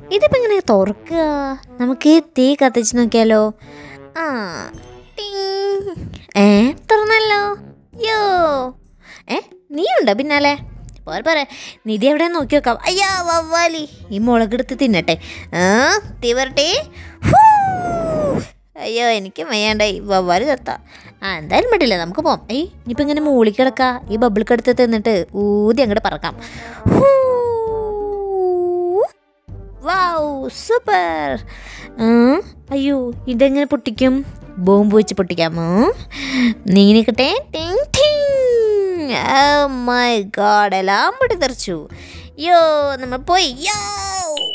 ഇതിപ്പോൾ ഇങ്ങനെ തുറക്കുക? നമുക്ക് തീ കത്തിച്ച് നോക്കിയാലോ? ആ, തുറന്നല്ലോ. യോ, നീയുണ്ടോ പിന്നാലെ? പോരെ നിധി എവിടെ നോക്കി നോക്കാം. അയ്യാ വവ്വാലി, ഈ മുളകെടുത്ത് തിന്നട്ടെ. തീ വരട്ടെ. അയ്യോ എനിക്ക് വയ്യാണ്ടായി, വവ്വാല് ചത്ത. എന്തായാലും പറ്റില്ല, നമുക്ക് പോകാം. ഇനിയിപ്പോൾ ഇങ്ങനെ മൂളിക്കിടക്കാം. ഈ ബബിൾക്കെടുത്ത് തിന്നിട്ട് ഊതി അങ്ങോട്ട് പറക്കാം. Wow, super. അയ്യോ ഇതെങ്ങനെ പൊട്ടിക്കും? ബോംബ് വെച്ച് പൊട്ടിക്കാമോ? നീ നിൽക്കട്ടെ. ഓ മൈ ഗോഡ്, എല്ലാം പൊട്ടിത്തെറിച്ചു. യോ നമ്മൾ പോയി. യോ